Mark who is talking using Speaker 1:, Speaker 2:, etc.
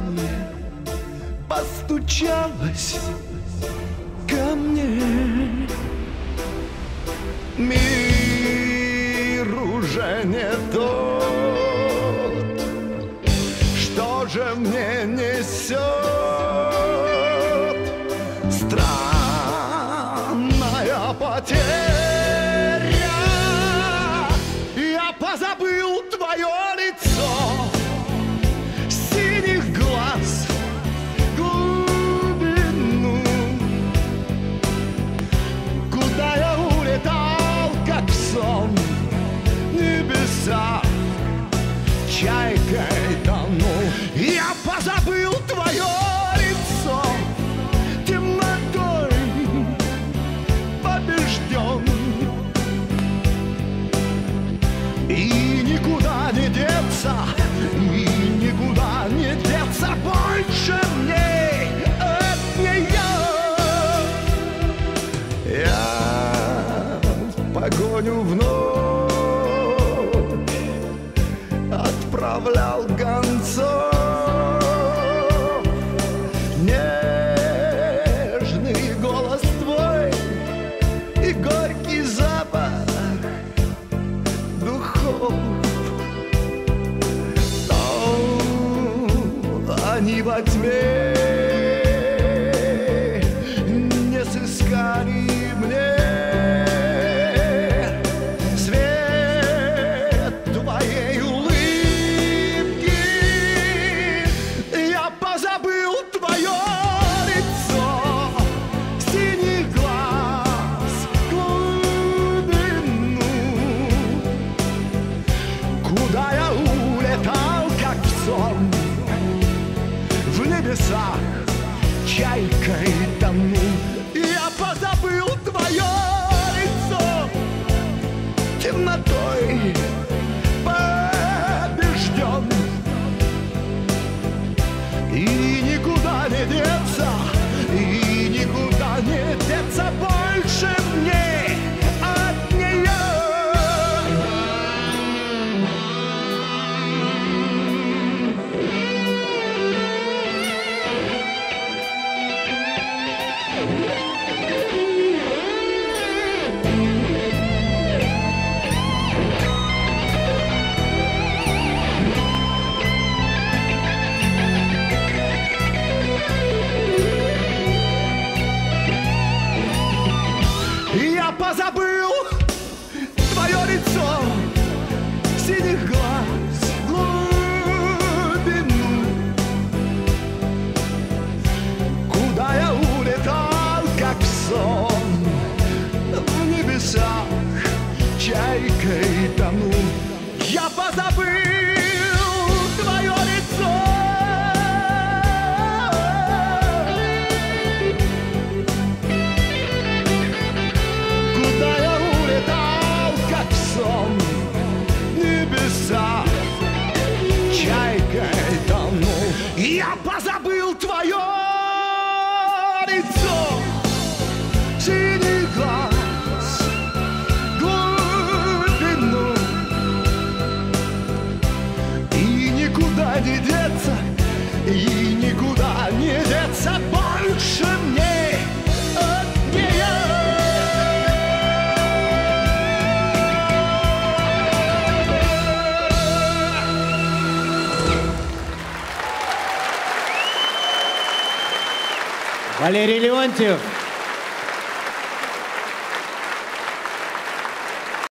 Speaker 1: постучалась ко мне. Мир уже не тот, что же мне несет странная потеря. Я позабыл твое лицо, синих глаз, глубину, куда я улетал, как сон, небеса, чайкой тонул. Я позабыл твое лицо, темнотой побежден, и никуда не деться, и никуда не деться больше мне от нее. Я в погоню вновь отправлял гонцов. Нежный голос твой и горький запах духов, но они во тьме не сыскали мне свет твоей улыбки. Я позабыл твое лицо, синий глаз, глубину, куда я улетал, как в сон, в небесах чайкой тону. Я позабыл твое лицо, темнотой побежден, и никуда не деться, и никуда не деться больше мне от нее. Я позабыл твое лицо, синих глаз, глубину, куда я улетал, как в сон, в небесах чайкой тону. Я позабыл твое лицо, куда я улетал, как в сон, небеса чайкой тонул. Я позабыл твое лицо, синий глаз, глубину, и никуда не деться, и никуда не деться больше мне от нее.
Speaker 2: Валерий Леонтьев.